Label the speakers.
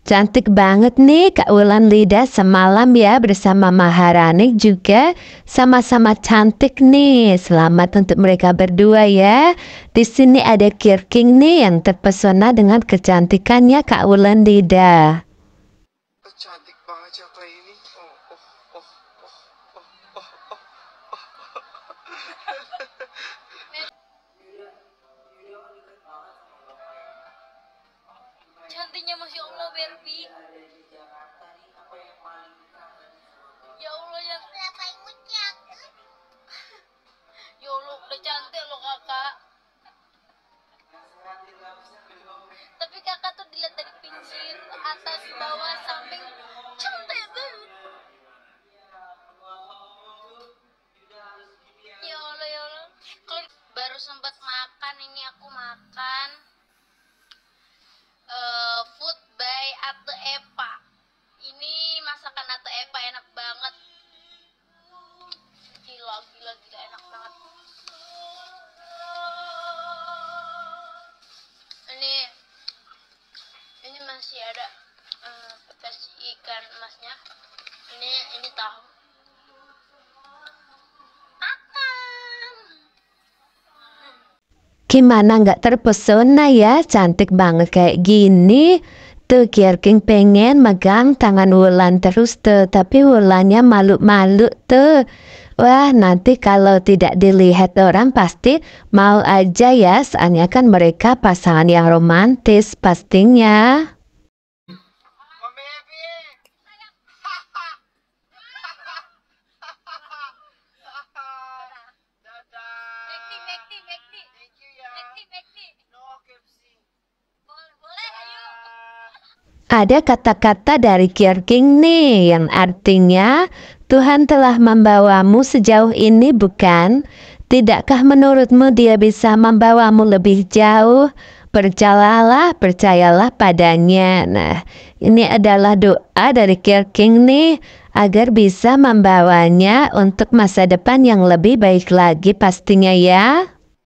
Speaker 1: Cantik banget nih Kak Wulan Lida semalam ya bersama Maharani juga sama-sama cantik nih. Selamat untuk mereka berdua ya. Di sini ada Kirking nih yang terpesona dengan kecantikannya Kak Wulan Lida.
Speaker 2: Cantik banget siapa ini?
Speaker 3: Cantiknya Masya Allah Barbie. Ya Allah ya. Ya Allah udah cantik loh kakak. Tapi kakak tuh dilihat dari pinggir, atas, bawah, samping cantik banget. Ya Allah ya Allah. Kalau baru sempat makan ini aku makan. Food by Ate Epa. Ini masakan Ate Epa enak banget. Gila enak banget. Ini masih ada pepes ikan emasnya. Ini tahu.
Speaker 1: Gimana nggak terpesona ya, cantik banget kayak gini. Tuh Kirking pengen megang tangan Wulan terus tuh, tapi Wulannya malu-malu tuh. Wah, nanti kalau tidak dilihat orang pasti mau aja ya, soalnya kan mereka pasangan yang romantis pastinya. Ada kata-kata dari Kirking nih yang artinya Tuhan telah membawamu sejauh ini bukan? Tidakkah menurutmu dia bisa membawamu lebih jauh? Percayalah padanya. Nah, ini adalah doa dari Kirking nih agar bisa membawanya untuk masa depan yang lebih baik lagi pastinya ya.